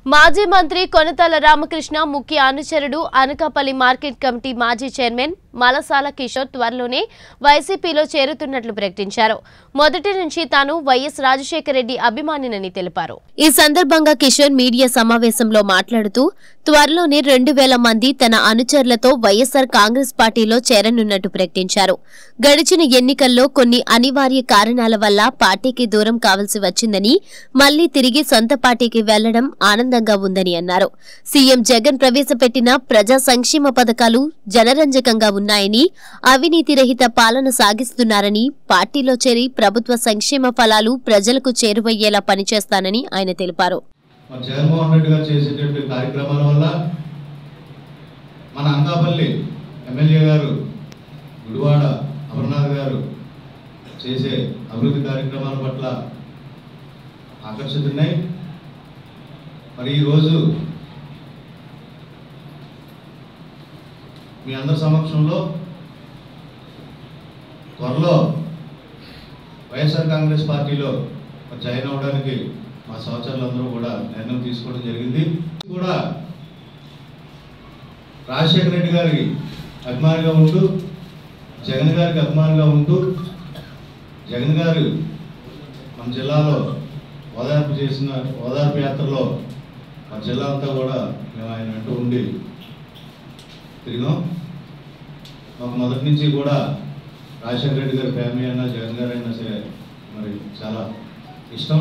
మాజీ మంత్రి కొనతాల రామకృష్ణ ముఖ్య అనుచరుడు అనకాపల్లి మార్కెట్ కమిటీ మాజీ చైర్మన్ మలసాల కిషోర్ త్వరలోనే వైసీపీలో చేరుతున్నట్లు ప్రకటించారు. మొదటి నుంచి తాను వైఎస్ రాజశేఖర రెడ్డి అభిమానినని తెలిపారు. ఈ సందర్భంగా కిషోర్ మీడియా సమావేశంలో మాట్లాడుతూ త్వరలోనే 2000 మంది తన అనుచరులతో వైఎస్ఆర్ కాంగ్రెస్ పార్టీలో చేరనున్నట్టు ప్రకటించారు. గడిచిన ఎన్నికల్లో కొన్ని అనివార్య కారణాల వల్ల పార్టీకి దూరం కావాల్సి వచ్చిందని, మళ్లీ తిరిగి సొంత పార్టీకి వెళ్లడం ఆనందంగా ఉందని అన్నారు. సీఎం జగన్ ప్రవేశపెట్టిన ప్రజా సంక్షేమ పథకాలు జనరంజకంగా ఉన్నాయని, అవినీతి రహిత పాలన సాగిస్తున్నారని, పార్టీలో చేరి ప్రభుత్వ సంక్షేమ ఫలాలు ప్రజలకు చేరువయ్యేలా పనిచేస్తానని ఆయన తెలిపారు. జగన్మోహన్ రెడ్డి గారు చేసేటువంటి కార్యక్రమాల వల్ల మన అనకాపల్లి ఎమ్మెల్యే గారు గుడివాడ అమర్నాథ్ గారు చేసే అభివృద్ధి కార్యక్రమాల పట్ల ఆకర్షితున్నాయి. మరి ఈరోజు మీ అందరి సమక్షంలో త్వరలో వైఎస్ఆర్ కాంగ్రెస్ పార్టీలో జాయిన్ అవ్వడానికి మా సహచరులందరూ కూడా నిర్ణయం తీసుకోవడం జరిగింది. కూడా రాజశేఖర రెడ్డి గారికి అభిమానిగా ఉంటూ, జగన్ గారికి అభిమానిగా ఉంటూ, జగన్ గారు మన జిల్లాలో ఓదార్పు యాత్రలో మా జిల్లా అంతా కూడా మేము ఆయన వెంట ఉండి తిరిగాం. మాకు మొదటి నుంచి కూడా రాజశేఖర రెడ్డి గారి ఫ్యామిలీ అయినా జగన్ గారు అయినా సరే మరి చాలా ఇష్టం.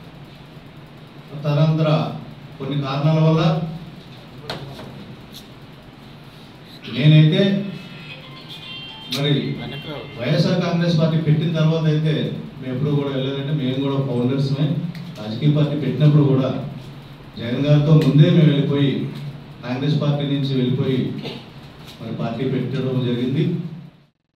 తదనంతర కొన్ని కారణాల వల్ల నేనైతే మరి వైఎస్ఆర్ కాంగ్రెస్ పార్టీ పెట్టిన తర్వాత అయితే మేము ఎప్పుడు కూడా వెళ్ళాలంటే మేము కూడా ఫౌండర్స్మే. రాజకీయ పార్టీ పెట్టినప్పుడు కూడా జగన్ గారితో ముందే మేము వెళ్ళిపోయి కాంగ్రెస్ పార్టీ నుంచి వెళ్ళిపోయి మరి పార్టీ పెట్టడం జరిగింది.